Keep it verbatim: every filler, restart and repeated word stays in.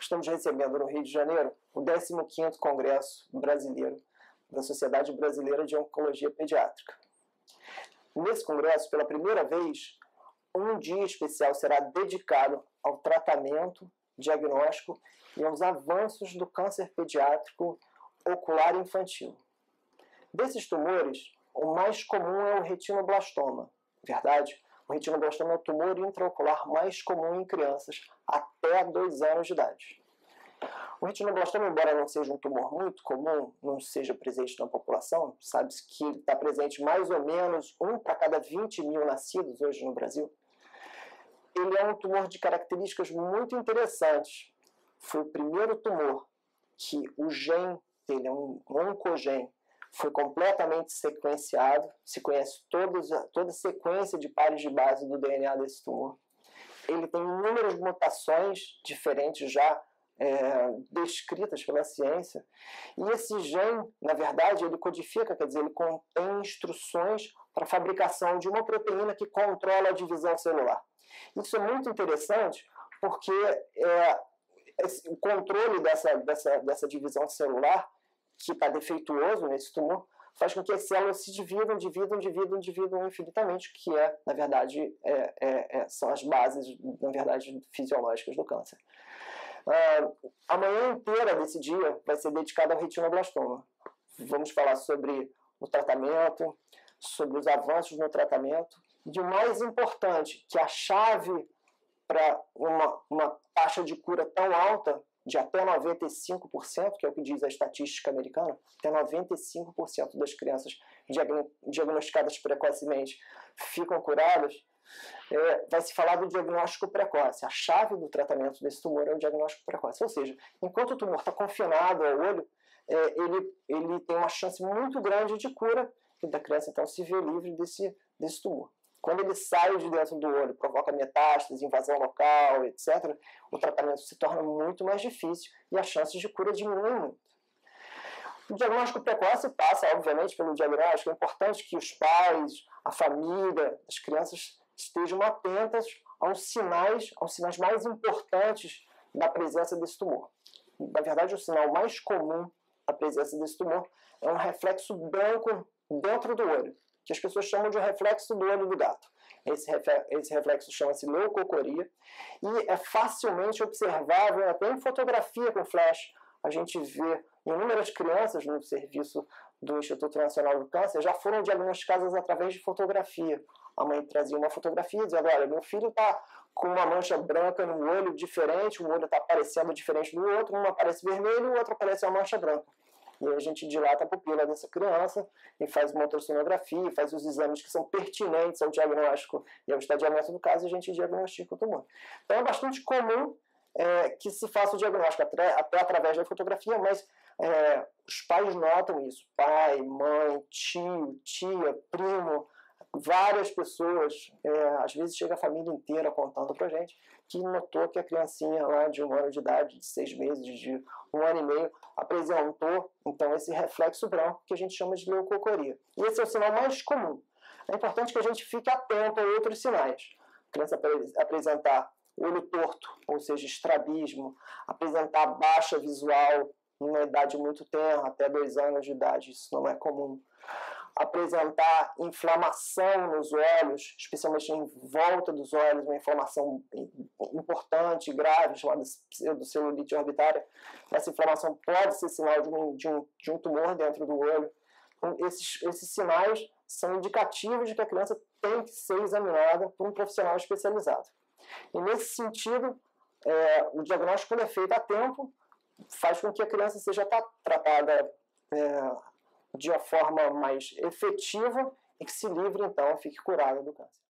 estamos recebendo no Rio de Janeiro o décimo quinto Congresso Brasileiro da Sociedade Brasileira de Oncologia Pediátrica. Nesse congresso, pela primeira vez, um dia especial será dedicado ao tratamento, diagnóstico e aos avanços do câncer pediátrico ocular infantil. Desses tumores, o mais comum é o retinoblastoma. Verdade? O retinoblastoma é o tumor intraocular mais comum em crianças até dois anos de idade. O retinoblastoma, embora não seja um tumor muito comum, não seja presente na população, sabe-se que ele está presente mais ou menos um para cada vinte mil nascidos hoje no Brasil. Ele é um tumor de características muito interessantes. Foi o primeiro tumor que o gene dele, é um oncogene, foi completamente sequenciado, se conhece todos, toda a sequência de pares de base do D N A desse tumor. Ele tem inúmeras mutações diferentes já é, descritas pela ciência, e esse gene, na verdade, ele codifica, quer dizer, ele contém instruções para a fabricação de uma proteína que controla a divisão celular. Isso é muito interessante porque é, esse, o controle dessa, dessa, dessa divisão celular, que está defeituoso nesse tumor, faz com que as células se dividam, dividam, dividam, dividam infinitamente, que é, na verdade, é, é, é, são as bases, na verdade, fisiológicas do câncer. Uh, a manhã inteira desse dia vai ser dedicada ao retinoblastoma. Vamos falar sobre o tratamento, sobre os avanços no tratamento, e o mais importante, que a chave para uma, uma taxa de cura tão alta, de até noventa e cinco por cento, que é o que diz a estatística americana, até noventa e cinco por cento das crianças diagnosticadas precocemente ficam curadas, é, vai se falar do diagnóstico precoce. A chave do tratamento desse tumor é o diagnóstico precoce. Ou seja, enquanto o tumor está confinado ao olho, é, ele, ele tem uma chance muito grande de cura, e da criança então se vê livre desse, desse tumor. Quando ele sai de dentro do olho, provoca metástase, invasão local, etcétera, o tratamento se torna muito mais difícil e as chances de cura diminuem muito. O diagnóstico precoce passa, obviamente, pelo diagnóstico. É importante que os pais, a família, as crianças estejam atentas aos sinais, aos sinais mais importantes da presença desse tumor. Na verdade, o sinal mais comum da presença desse tumor é um reflexo branco dentro do olho, que as pessoas chamam de reflexo do olho do gato. Esse, esse reflexo chama-se leucocoria e é facilmente observável até em fotografia com flash. A gente vê inúmeras crianças no serviço do Instituto Nacional do Câncer já foram diagnosticadas através de fotografia. A mãe trazia uma fotografia dizendo: olha, meu filho está com uma mancha branca no olho diferente, o olho está aparecendo diferente do outro, um aparece vermelho e o outro aparece uma mancha branca. E aí a gente dilata a pupila dessa criança e faz uma ultrassonografia, faz os exames que são pertinentes ao diagnóstico e ao estadiamento do caso, e a gente diagnostica o tumor. Então é bastante comum é, que se faça o diagnóstico até, até através da fotografia, mas é, os pais notam isso. Pai, mãe, tio, tia, primo, várias pessoas, é, às vezes chega a família inteira contando pra gente, que notou que a criancinha lá de um ano de idade, de seis meses, de um ano e meio, apresentou então esse reflexo branco que a gente chama de leucocoria. E esse é o sinal mais comum. É importante que a gente fique atento a outros sinais. A criança apresentar olho torto, ou seja, estrabismo, apresentar baixa visual em uma idade muito tenra, até dois anos de idade, isso não é comum. Apresentar inflamação nos olhos, especialmente em volta dos olhos, uma inflamação importante, grave, chamada pseudocelulite orbitária. Essa inflamação pode ser sinal de um, de um, de um tumor dentro do olho. Então, esses, esses sinais são indicativos de que a criança tem que ser examinada por um profissional especializado. E nesse sentido, é, o diagnóstico, quando é feito a tempo, faz com que a criança seja tratada é, de uma forma mais efetiva e que se livre, então, fique curada do câncer.